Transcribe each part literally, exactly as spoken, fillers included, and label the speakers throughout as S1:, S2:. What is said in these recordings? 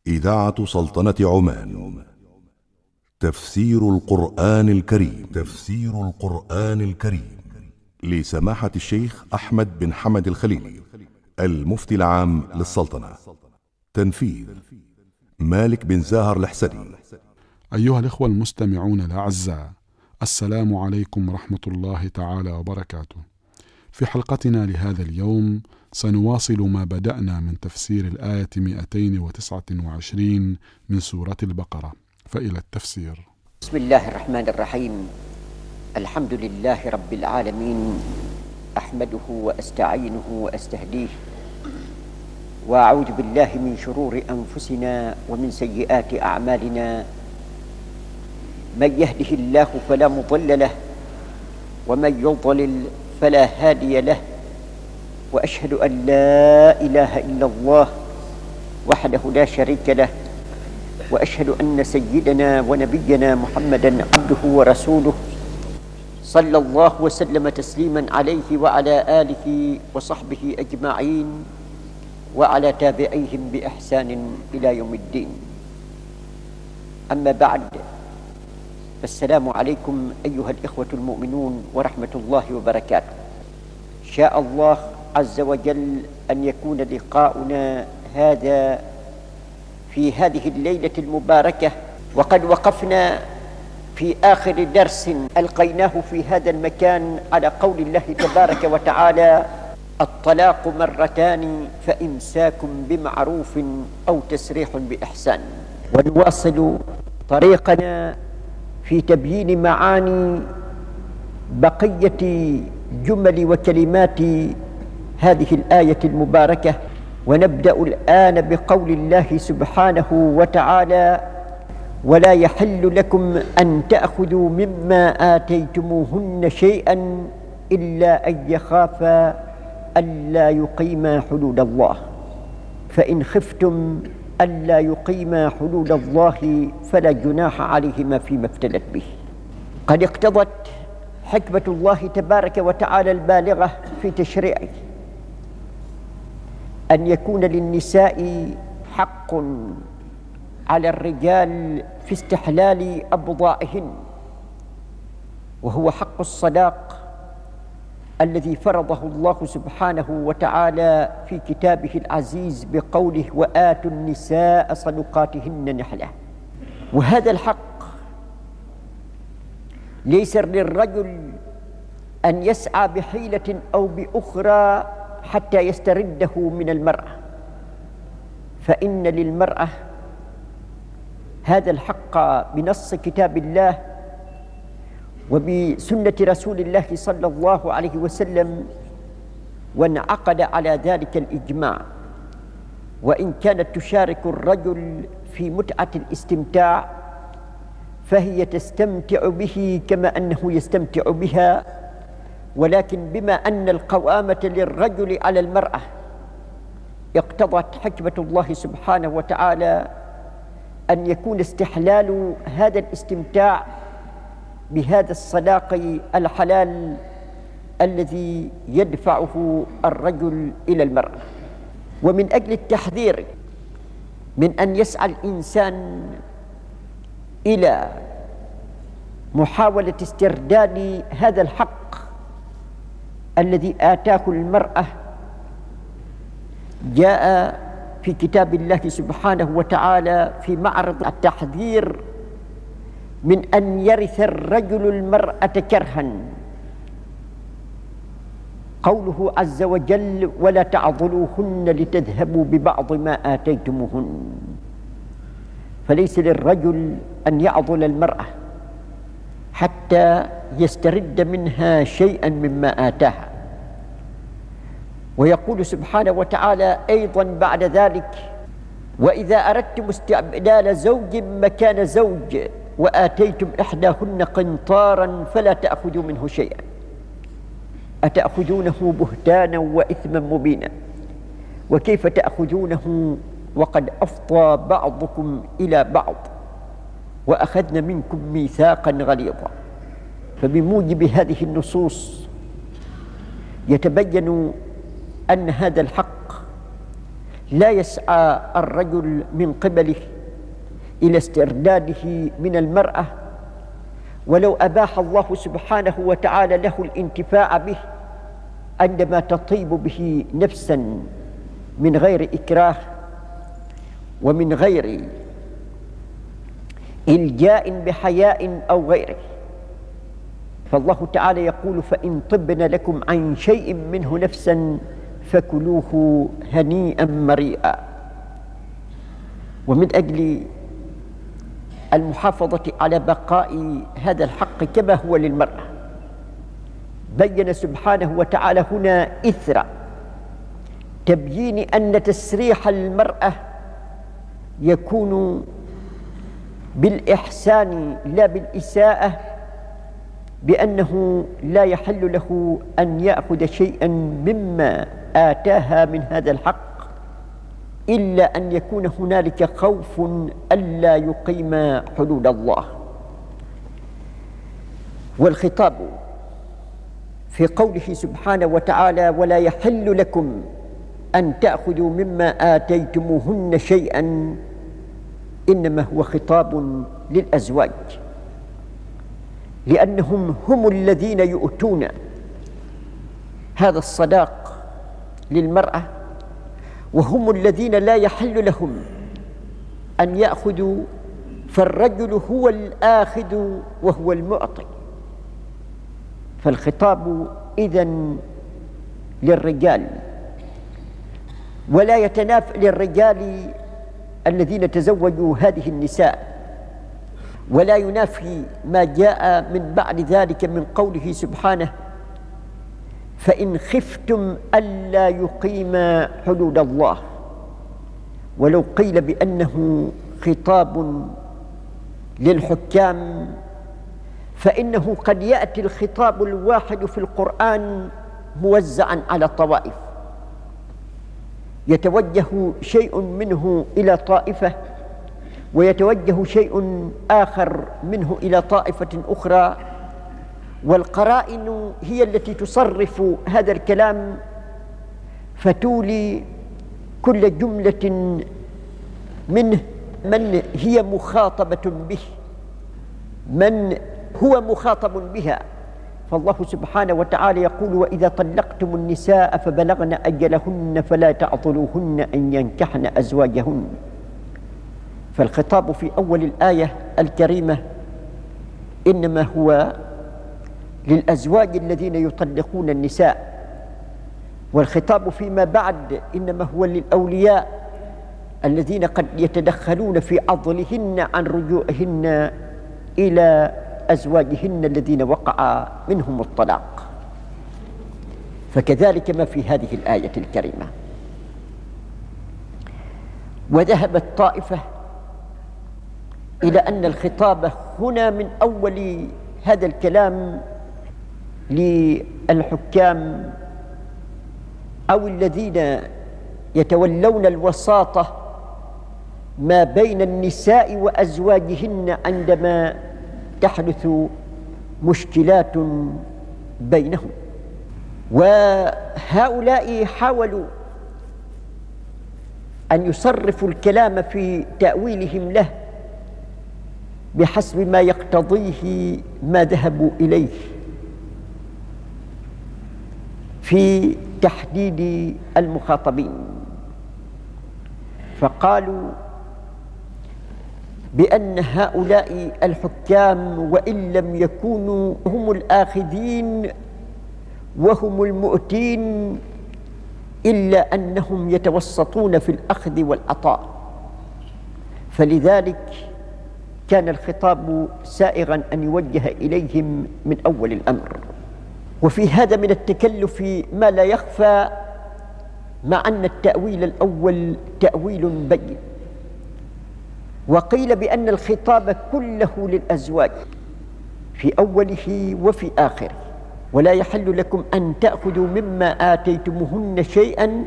S1: إذاعة سلطنة عمان. تفسير القرآن الكريم. تفسير القرآن الكريم لسماحة الشيخ أحمد بن حمد الخليلي، المفتي العام للسلطنة. تنفيذ مالك بن زاهر الحسني.
S2: أيها الإخوة المستمعون الأعزاء، السلام عليكم ورحمة الله تعالى وبركاته. في حلقتنا لهذا اليوم سنواصل ما بدأنا من تفسير الآية مئتين وتسعة وعشرين من سورة البقرة، فإلى التفسير.
S3: بسم الله الرحمن الرحيم. الحمد لله رب العالمين، أحمده وأستعينه وأستهديه، وأعوذ بالله من شرور أنفسنا ومن سيئات أعمالنا. من يهده الله فلا مضل له، ومن يضلل فلا هادي له، وأشهد أن لا إله إلا الله وحده لا شريك له، وأشهد أن سيدنا ونبينا محمدا عبده ورسوله، صلى الله وسلم تسليما عليه وعلى آله وصحبه أجمعين، وعلى تابعيهم بإحسان إلى يوم الدين. أما بعد، فالسلام عليكم أيها الإخوة المؤمنون ورحمة الله وبركاته. شاء الله عز وجل أن يكون لقاؤنا هذا في هذه الليلة المباركة، وقد وقفنا في آخر درس ألقيناه في هذا المكان على قول الله تبارك وتعالى: الطلاق مرتان فإمساك بمعروف أو تسريح بإحسان. ونواصل طريقنا في تبيين معاني بقية جمل وكلمات هذه الآية المباركة، ونبدأ الآن بقول الله سبحانه وتعالى: ولا يحل لكم أن تأخذوا مما آتيتموهن شيئا إلا أن يخافا ألا يقيما حدود الله، فإن خفتم ألا يقيما حدود الله فلا جناح عليهما فيما افتدت به. قد اقتضت حكمة الله تبارك وتعالى البالغة في تشريعه أن يكون للنساء حق على الرجال في استحلال أبضاعهن، وهو حق الصداق الذي فرضه الله سبحانه وتعالى في كتابه العزيز بقوله: وآتوا النساء صدقاتهن نحلة. وهذا الحق ليس للرجل أن يسعى بحيلة أو بأخرى حتى يسترده من المرأة، فإن للمرأة هذا الحق بنص كتاب الله وبسنة رسول الله صلى الله عليه وسلم، وانعقد على ذلك الإجماع. وإن كانت تشارك الرجل في متعة الاستمتاع فهي تستمتع به كما أنه يستمتع بها، ولكن بما أن القوامة للرجل على المرأة اقتضت حكمة الله سبحانه وتعالى أن يكون استحلال هذا الاستمتاع بهذا الصداق الحلال الذي يدفعه الرجل إلى المرأة. ومن أجل التحذير من أن يسعى الإنسان إلى محاولة استرداد هذا الحق الذي آتاه المرأة، جاء في كتاب الله سبحانه وتعالى في معرض التحذير من أن يرث الرجل المرأة كرها قوله عز وجل: ولا تعضلوهن لتذهبوا ببعض ما آتيتموهن. فليس للرجل أن يعضل المرأة حتى يسترد منها شيئا مما آتاها. ويقول سبحانه وتعالى أيضا بعد ذلك: وإذا أردتم استبدال زوج مكان زوج وآتيتم إحداهن قنطارا فلا تأخذوا منه شيئا أتأخذونه بهتانا وإثما مبينا وكيف تأخذونه وقد أفضى بعضكم إلى بعض وأخذن منكم ميثاقا غليظا. فبموجب هذه النصوص يتبين أن هذا الحق لا يسعى الرجل من قبله إلى استرداده من المرأة، ولو أباح الله سبحانه وتعالى له الانتفاع به عندما تطيب به نفسا من غير إكراه ومن غير إلجاء بحياء أو غيره. فالله تعالى يقول: فإن طبن لكم عن شيء منه نفسا فكلوه هنيئا مريئا. ومن أجل المحافظة على بقاء هذا الحق كما هو للمرأة، بين سبحانه وتعالى هنا إثر تبيين أن تسريح المرأة يكون بالإحسان لا بالإساءة، بأنه لا يحل له أن يأخذ شيئا مما آتاها من هذا الحق إلا أن يكون هنالك خوف ألا يقيم حدود الله. والخطاب في قوله سبحانه وتعالى: ولا يحل لكم أن تأخذوا مما آتيتموهن شيئا، إنما هو خطاب للأزواج، لأنهم هم الذين يؤتون هذا الصداق للمرأة، وهم الذين لا يحل لهم أن يأخذوا، فالرجل هو الآخذ وهو المعطي. فالخطاب إذن للرجال، ولا يتنافى للرجال الذين تزوجوا هذه النساء، ولا ينافي ما جاء من بعد ذلك من قوله سبحانه: فإن خفتم ألا يقيما حدود الله. ولو قيل بأنه خطاب للحكام فإنه قد يأتي الخطاب الواحد في القرآن موزعا على طوائف، يتوجه شيء منه إلى طائفة ويتوجه شيء آخر منه إلى طائفة أخرى، والقرائن هي التي تصرف هذا الكلام، فتولي كل جملة منه من هي مخاطبة به، من هو مخاطب بها. فالله سبحانه وتعالى يقول: وإذا طلقتم النساء فبلغن أجلهن فلا تعضلوهن أن ينكحن أزواجهن. فالخطاب في أول الآية الكريمة إنما هو للأزواج الذين يطلقون النساء، والخطاب فيما بعد إنما هو للأولياء الذين قد يتدخلون في عضلهن عن رجوعهن إلى أزواجهن الذين وقع منهم الطلاق. فكذلك ما في هذه الآية الكريمة. وذهبت طائفة إلى أن الخطاب هنا من أول هذا الكلام للحكام أو الذين يتولون الوساطة ما بين النساء وأزواجهن عندما تحدث مشكلات بينهم. وهؤلاء حاولوا أن يصرفوا الكلام في تأويلهم له بحسب ما يقتضيه ما ذهبوا إليه في تحديد المخاطبين، فقالوا بأن هؤلاء الحكام وإن لم يكونوا هم الآخذين وهم المؤتين إلا أنهم يتوسطون في الأخذ والعطاء، فلذلك كان الخطاب سائغا أن يوجه إليهم من أول الأمر. وفي هذا من التكلف ما لا يخفى، مع أن التأويل الأول تأويل بين. وقيل بأن الخطاب كله للأزواج في أوله وفي آخره: ولا يحل لكم أن تأخذوا مما آتيتموهن شيئا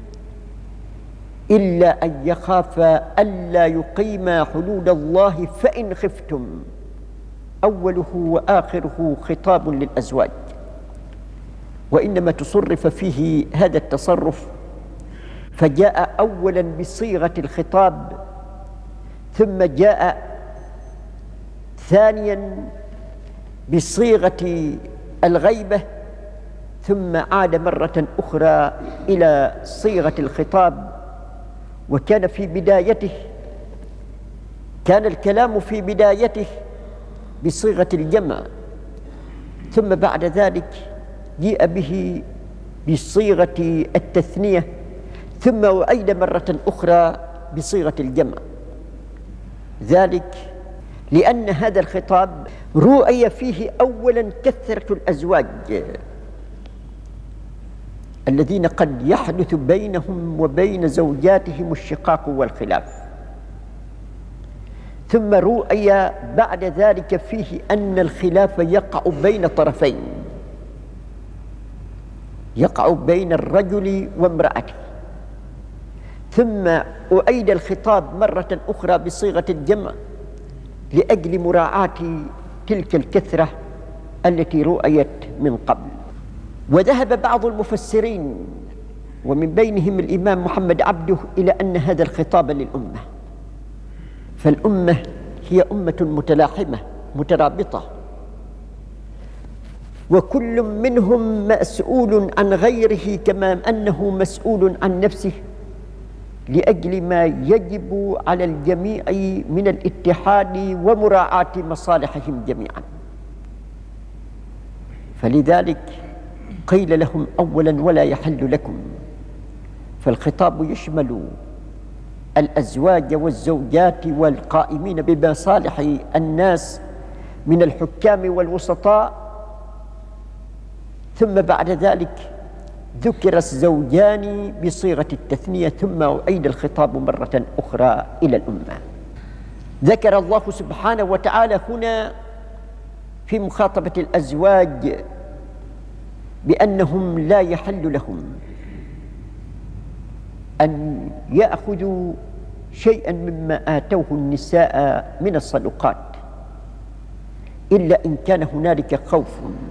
S3: إلا أن يخافا ألا يقيما حدود الله فإن خفتم. أوله وآخره خطاب للأزواج، وإنما تصرف فيه هذا التصرف فجاء أولا بصيغة الخطاب، ثم جاء ثانيا بصيغة الغيبة، ثم عاد مرة أخرى إلى صيغة الخطاب. وكان في بدايته كان الكلام في بدايته بصيغة الجمع، ثم بعد ذلك جيء به بصيغة التثنية، ثم أعيد مرة أخرى بصيغة الجمع. ذلك لأن هذا الخطاب رؤي فيه أولا كثرة الأزواج الذين قد يحدث بينهم وبين زوجاتهم الشقاق والخلاف، ثم رؤي بعد ذلك فيه أن الخلاف يقع بين طرفين، يقع بين الرجل وامرأته، ثم أعيد الخطاب مرة أخرى بصيغة الجمع لأجل مراعاة تلك الكثرة التي رؤيت من قبل. وذهب بعض المفسرين ومن بينهم الإمام محمد عبده إلى أن هذا الخطاب للأمة، فالأمة هي أمة متلاحمة مترابطة، وكل منهم مسؤول عن غيره كما أنه مسؤول عن نفسه، لأجل ما يجب على الجميع من الاتحاد ومراعاة مصالحهم جميعا. فلذلك قيل لهم أولا ولا يحل لكم، فالخطاب يشمل الأزواج والزوجات والقائمين بمصالح الناس من الحكام والوسطاء. ثم بعد ذلك ذكر الزوجان بصيغة التثنية، ثم أعيد الخطاب مرة أخرى إلى الأمة. ذكر الله سبحانه وتعالى هنا في مخاطبة الأزواج بأنهم لا يحل لهم أن يأخذوا شيئا مما آتوه النساء من الصدقات إلا إن كان هنالك خوف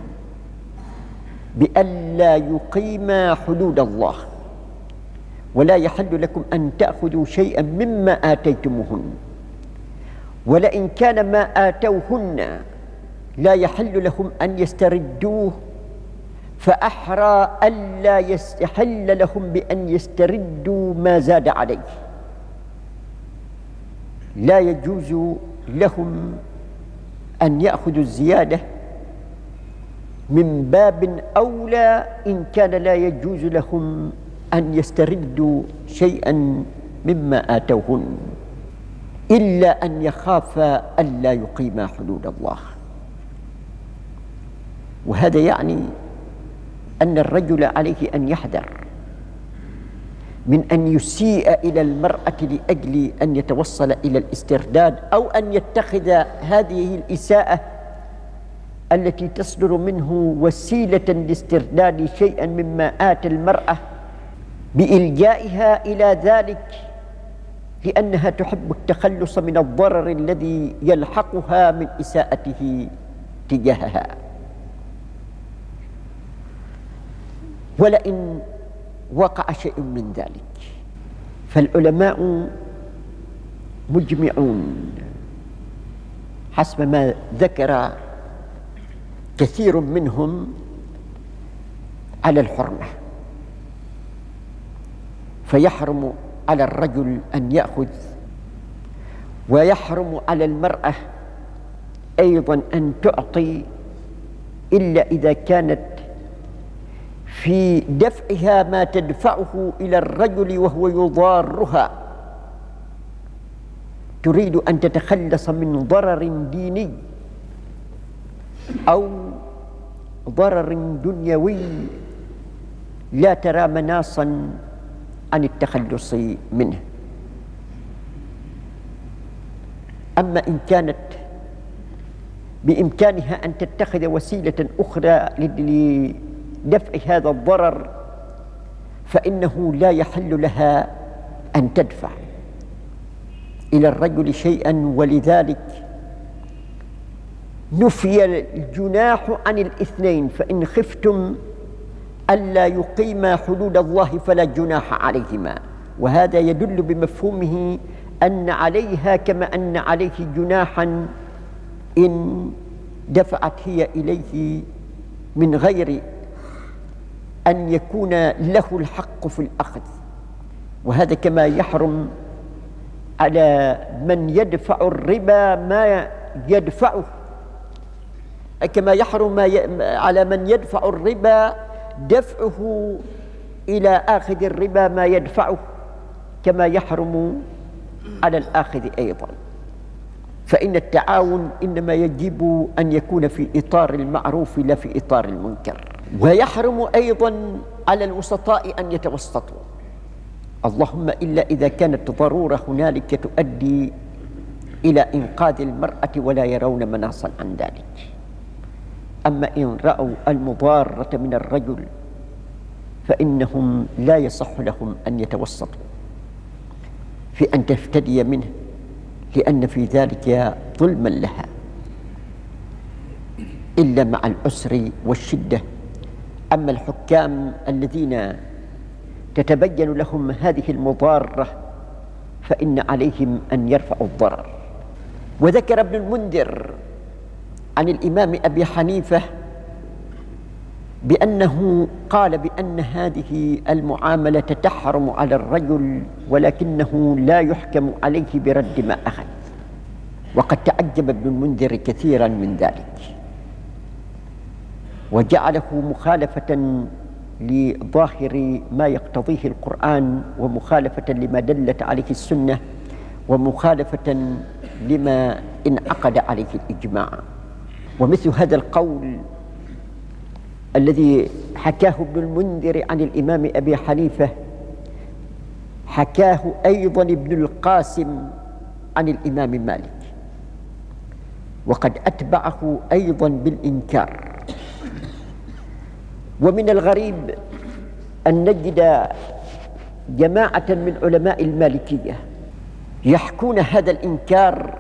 S3: بألا يقيما حدود الله، ولا يحل لكم أن تأخذوا شيئا مما آتيتموهن، ولئن كان ما آتوهن لا يحل لهم أن يستردوه، فأحرى ألا يستحل لهم بأن يستردوا ما زاد عليه. لا يجوز لهم أن يأخذوا الزيادة، من باب أولى إن كان لا يجوز لهم أن يستردوا شيئا مما آتوهن، إلا أن يخافا ألا يقيما حدود الله. وهذا يعني أن الرجل عليه أن يحذر من أن يسيء إلى المرأة لأجل أن يتوصل إلى الاسترداد، أو أن يتخذ هذه الإساءة التي تصدر منه وسيلة لاسترداد شيئا مما آتى المرأة بإلجائها إلى ذلك، لأنها تحب التخلص من الضرر الذي يلحقها من إساءته تجاهها. ولئن وقع شيء من ذلك فالعلماء مجمعون حسب ما ذكر كثير منهم على الحرمة، فيحرم على الرجل أن يأخذ، ويحرم على المرأة أيضا أن تعطي، إلا إذا كانت في دفعها ما تدفعه إلى الرجل وهو يضارها، تريد أن تتخلص من ضرر ديني أو ضرر دنيوي لا ترى مناصا عن التخلص منه. أما إن كانت بإمكانها أن تتخذ وسيلة أخرى لدفع هذا الضرر فإنه لا يحل لها أن تدفع إلى الرجل شيئا، ولذلك نفي الجناح عن الاثنين، فإن خفتم ألا يقيما حدود الله فلا جناح عليهما. وهذا يدل بمفهومه أن عليها كما أن عليه جناحا إن دفعت هي إليه من غير أن يكون له الحق في الأخذ. وهذا كما يحرم على من يدفع الربا ما يدفعه، كما يحرم على من يدفع الربا دفعه إلى آخذ الربا ما يدفعه، كما يحرم على الآخذ أيضا. فإن التعاون إنما يجب أن يكون في إطار المعروف لا في إطار المنكر. ويحرم أيضا على الوسطاء أن يتوسطوا، اللهم إلا إذا كانت ضرورة هنالك تؤدي إلى إنقاذ المرأة ولا يرون مناصا عن ذلك. أما إن رأوا المضارة من الرجل فإنهم لا يصح لهم أن يتوسطوا في أن تفتدي منه، لأن في ذلك ظلما لها، إلا مع العسر والشدة. أما الحكام الذين تتبين لهم هذه المضارة فإن عليهم أن يرفعوا الضرر. وذكر ابن المنذر عن الإمام أبي حنيفة بأنه قال بأن هذه المعاملة تحرم على الرجل ولكنه لا يحكم عليه برد ما أخذ. وقد تعجب ابن المنذر كثيرا من ذلك، وجعله مخالفة لظاهر ما يقتضيه القرآن، ومخالفة لما دلت عليه السنة، ومخالفة لما انعقد عليه الإجماع. ومثل هذا القول الذي حكاه ابن المنذر عن الإمام أبي حنيفة حكاه أيضا ابن القاسم عن الإمام مالك، وقد أتبعه أيضا بالإنكار. ومن الغريب أن نجد جماعة من علماء المالكية يحكون هذا الإنكار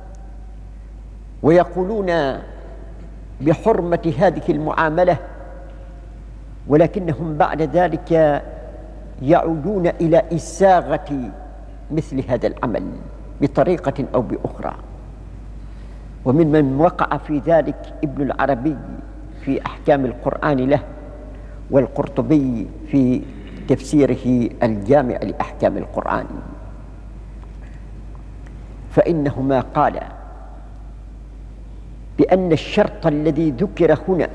S3: ويقولون بحرمة هذه المعاملة، ولكنهم بعد ذلك يعودون إلى إساغة مثل هذا العمل بطريقة أو بأخرى. وممن وقع في ذلك ابن العربي في أحكام القرآن له، والقرطبي في تفسيره الجامع لأحكام القرآن، فإنهما قالا بأن الشرط الذي ذكر هنا،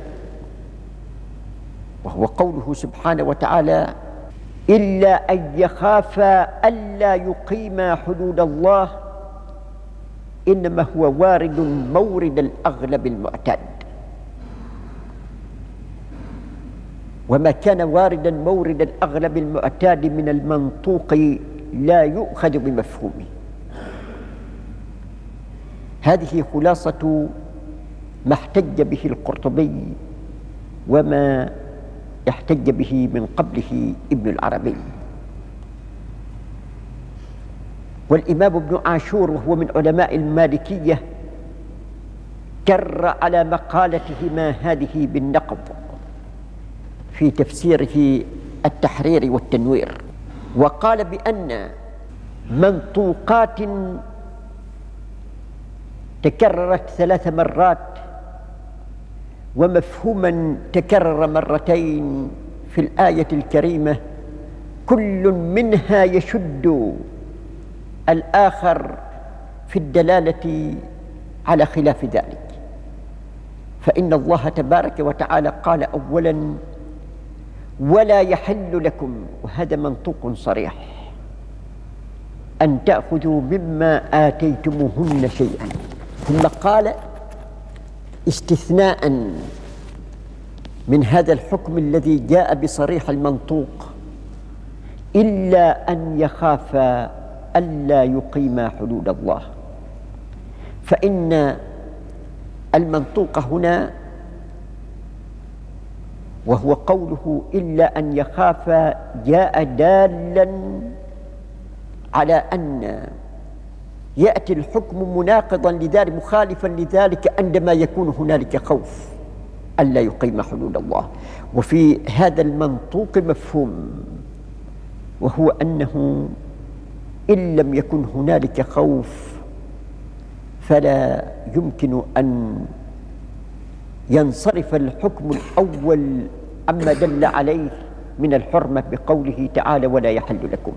S3: وهو قوله سبحانه وتعالى إلا أن يخافا ألا يقيما حدود الله، إنما هو وارد مورد الأغلب المعتاد. وما كان واردا مورد الأغلب المعتاد من المنطوق لا يؤخذ بمفهومه. هذه خلاصة ما احتج به القرطبي وما احتج به من قبله ابن العربي. والإمام ابن عاشور وهو من علماء المالكية كر على مقالتهما هذه بالنقض في تفسيره التحرير والتنوير، وقال بأن منطوقات تكررت ثلاث مرات ومفهوما تكرر مرتين في الآية الكريمة كل منها يشد الآخر في الدلالة على خلاف ذلك. فإن الله تبارك وتعالى قال أولا ولا يحل لكم، وهذا منطوق صريح، أن تأخذوا مما آتيتموهن شيئا، ثم قال استثناء من هذا الحكم الذي جاء بصريح المنطوق إلا أن يخافا ألا يقيما حدود الله. فإن المنطوق هنا وهو قوله إلا أن يخافا جاء دالا على أن يأتي الحكم مناقضا لذلك مخالفا لذلك عندما يكون هنالك خوف ألا يقيم حدود الله. وفي هذا المنطوق مفهوم وهو أنه إن لم يكن هنالك خوف فلا يمكن أن ينصرف الحكم الأول عما دل عليه من الحرمة بقوله تعالى ولا يحل لكم.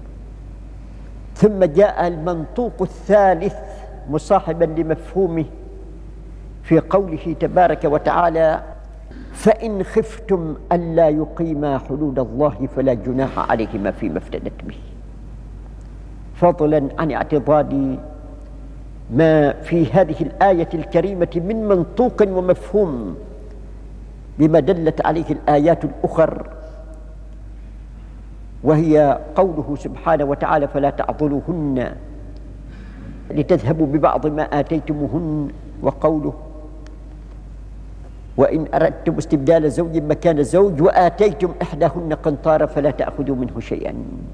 S3: ثم جاء المنطوق الثالث مصاحبا لمفهومه في قوله تبارك وتعالى فإن خفتم ألا يقيما حدود الله فلا جناح عليهما فيما افتدت به، فضلا عن اعتضاد ما في هذه الآية الكريمة من منطوق ومفهوم بما دلت عليه الآيات الأخر، وهي قوله سبحانه وتعالى فلا تعضلوهن لتذهبوا ببعض ما آتيتموهن، وقوله وإن أردتم استبدال زوج مكان زوج وآتيتم إحداهن قنطارا فلا تأخذوا منه شيئا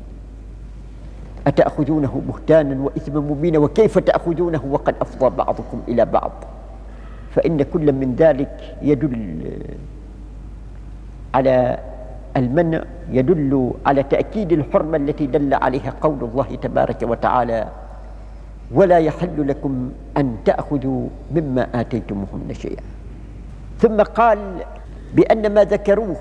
S3: أتأخذونه بهتانا وإثما مبينا وكيف تأخذونه وقد أفضى بعضكم إلى بعض. فإن كل من ذلك يدل على المنع، يدل على تأكيد الحرمة التي دل عليها قول الله تبارك وتعالى ولا يحل لكم أن تأخذوا مما آتيتموهن شيئا. ثم قال بأن ما ذكروه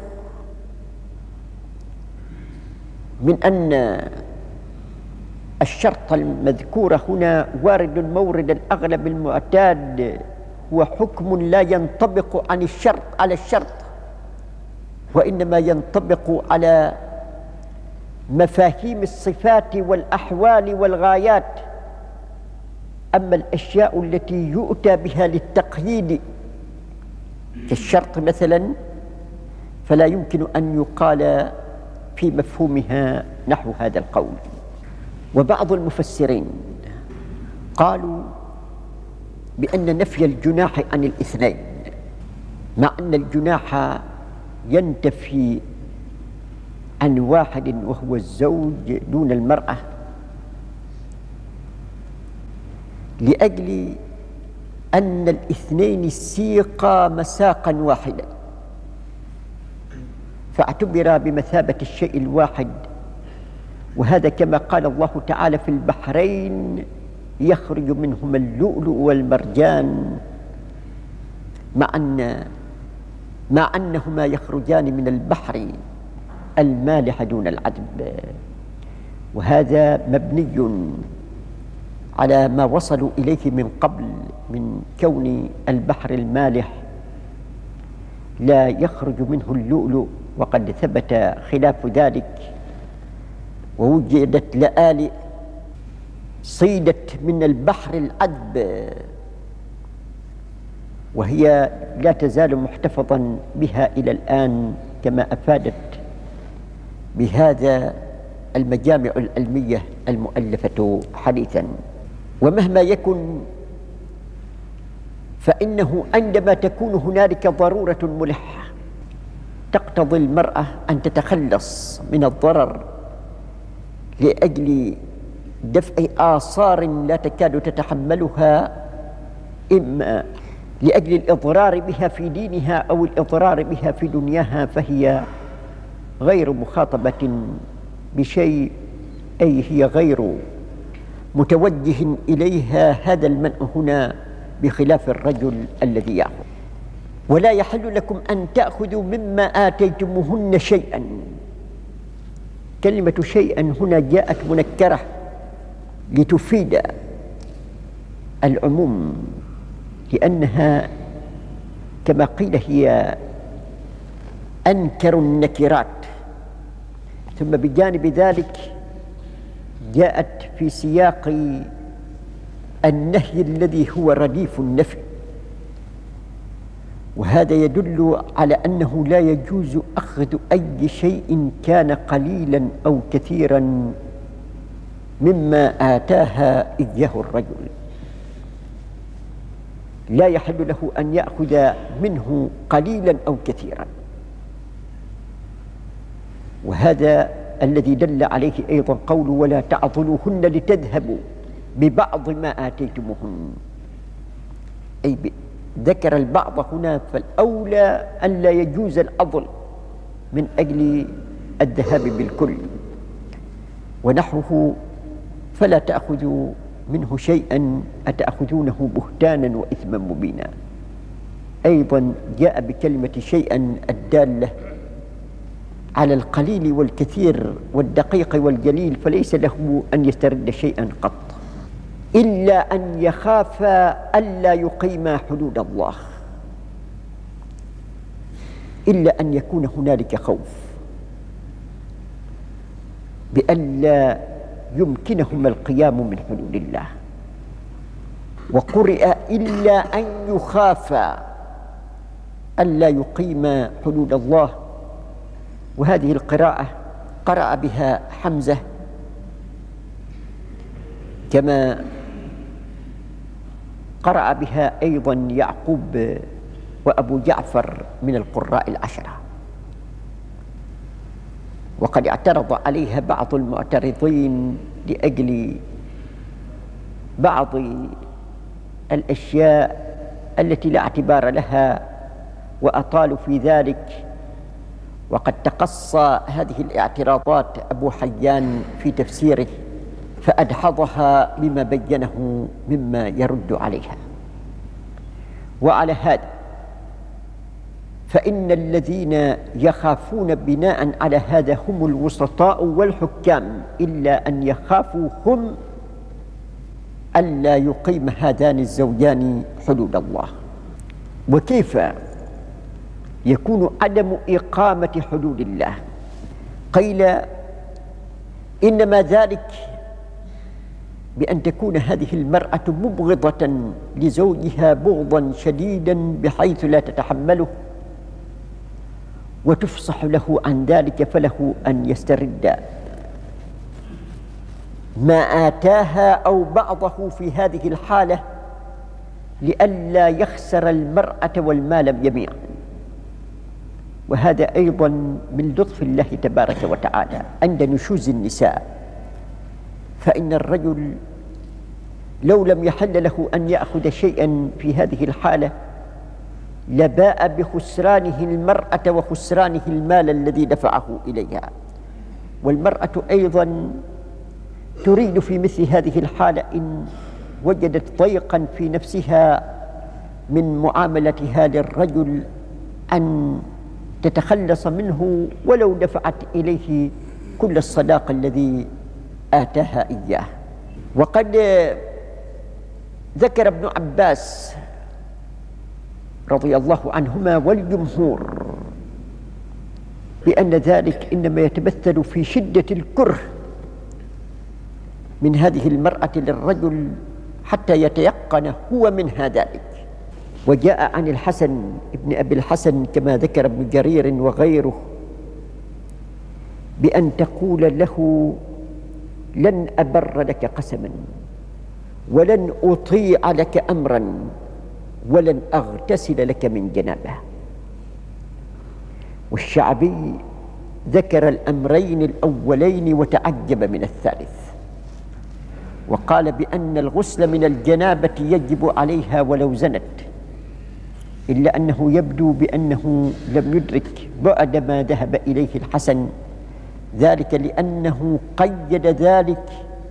S3: من أن الشرط المذكور هنا وارد مورد الأغلب المعتاد هو حكم لا ينطبق عن الشرط على الشرط، وإنما ينطبق على مفاهيم الصفات والأحوال والغايات. أما الأشياء التي يؤتى بها للتقييد كالشرط مثلا فلا يمكن أن يقال في مفهومها نحو هذا القول. وبعض المفسرين قالوا بأن نفي الجناح عن الاثنين، مع أن الجناح ينتفي عن واحد وهو الزوج دون المرأة، لأجل أن الاثنين سيقا مساقا واحدا، فاعتبر بمثابة الشيء الواحد. وهذا كما قال الله تعالى في البحرين يخرج منهما اللؤلؤ والمرجان، مع أن مع أنهما يخرجان من البحر المالح دون العذب. وهذا مبني على ما وصلوا إليه من قبل من كون البحر المالح لا يخرج منه اللؤلؤ، وقد ثبت خلاف ذلك، ووجدت لآلئ صيدت من البحر العذب وهي لا تزال محتفظا بها إلى الآن، كما أفادت بهذا المجامع العلمية المؤلفة حديثا. ومهما يكن فإنه عندما تكون هنالك ضرورة ملحة تقتضي المرأة أن تتخلص من الضرر لأجل دفع آثار لا تكاد تتحملها، إما لأجل الإضرار بها في دينها أو الإضرار بها في دنياها، فهي غير مخاطبة بشيء، أي هي غير متوجه إليها هذا المنع هنا، بخلاف الرجل الذي يأخذ. ولا يحل لكم أن تأخذوا مما آتيتموهن شيئا. كلمة شيئا هنا جاءت منكرة لتفيد العموم، لأنها كما قيل هي أنكر النكرات. ثم بجانب ذلك جاءت في سياق النهي الذي هو رديف النفي، وهذا يدل على أنه لا يجوز أخذ أي شيء كان قليلا أو كثيرا مما آتاها إياه الرجل. لا يحل له أن يأخذ منه قليلا أو كثيرا، وهذا الذي دل عليه أيضا قول ولا تعضلوهن لتذهبوا ببعض ما آتيتموهن، أي ذكر البعض هنا، فالأولى أن لا يجوز العضل من أجل الذهاب بالكل. ونحوه فلا تأخذوا منه شيئا أتأخذونه بهتانا وإثما مبينا. أيضا جاء بكلمة شيئا الدالة على القليل والكثير والدقيق والجليل، فليس له أن يسترد شيئا قط إلا أن يخاف ألا يقيم حدود الله، إلا أن يكون هنالك خوف بألا يمكنهما القيام من حدود الله. وقرئ إلا أن يخاف ألا يقيم حدود الله، وهذه القراءة قرأ بها حمزة كما قرأ بها أيضا يعقوب وأبو جعفر من القراء العشرة. وقد اعترض عليها بعض المعترضين لأجل بعض الأشياء التي لا اعتبار لها وأطالوا في ذلك، وقد تقصى هذه الاعتراضات أبو حيان في تفسيره فأدحضها بما بينه مما يرد عليها. وعلى هذا فإن الذين يخافون بناء على هذا هم الوسطاء والحكام، إلا أن يخافوا هم ألا يقيم هذان الزوجان حدود الله. وكيف يكون عدم إقامة حدود الله؟ قيل إنما ذلك بأن تكون هذه المرأة مبغضة لزوجها بغضا شديدا بحيث لا تتحمله، وتفصح له عن ذلك، فله أن يسترد ما آتاها أو بعضه في هذه الحالة لئلا يخسر المرأة والمال جميعا. وهذا أيضا من لطف الله تبارك وتعالى عند نشوز النساء، فإن الرجل لو لم يحل له أن يأخذ شيئا في هذه الحالة لباء بخسرانه المرأة وخسرانه المال الذي دفعه إليها. والمرأة أيضا تريد في مثل هذه الحالة إن وجدت ضيقا في نفسها من معاملتها للرجل أن تتخلص منه ولو دفعت إليه كل الصداق الذي آتاها إياه. وقد ذكر ابن عباس رضي الله عنهما والجمهور بأن ذلك إنما يتمثل في شدة الكره من هذه المرأة للرجل حتى يتيقن هو منها ذلك. وجاء عن الحسن ابن أبي الحسن كما ذكر ابن جرير وغيره بأن تقول له: لن أبر لك قسما، ولن أطيع لك أمرا، ولن أغتسل لك من جنابه. والشعبي ذكر الأمرين الأولين وتعجب من الثالث، وقال بأن الغسل من الجنابة يجب عليها ولو زنت، إلا أنه يبدو بأنه لم يدرك بعد ما ذهب إليه الحسن، ذلك لأنه قيد ذلك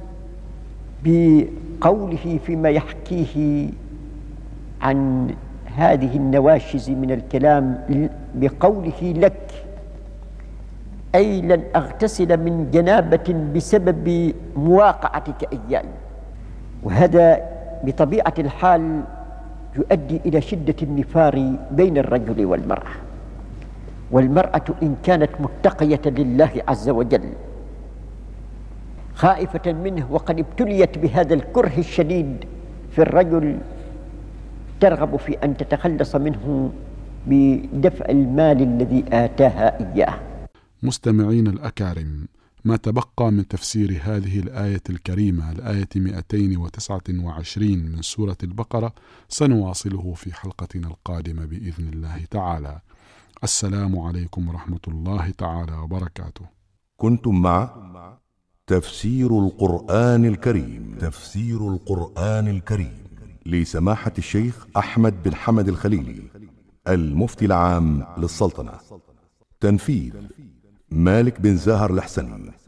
S3: بقوله فيما يحكيه عن هذه النواشز من الكلام بقوله لك، أي لن أغتسل من جنابة بسبب مواقعتك إياي. وهذا بطبيعة الحال يؤدي إلى شدة النفار بين الرجل والمرأة. والمرأة إن كانت متقية لله عز وجل خائفة منه وقد ابتليت بهذا الكره الشديد في الرجل، ترغب في أن تتخلص منه بدفع المال الذي آتاها إياه.
S2: مستمعين الأكارم، ما تبقى من تفسير هذه الآية الكريمة، الآية مئتين وتسعة وعشرين من سورة البقرة، سنواصله في حلقتنا القادمة بإذن الله تعالى. السلام عليكم ورحمة الله تعالى وبركاته.
S1: كنتم مع تفسير القرآن الكريم تفسير القرآن الكريم لسماحة الشيخ أحمد بن حمد الخليلي المفتي العام للسلطنة. تنفيذ مالك بن زاهر الحسني.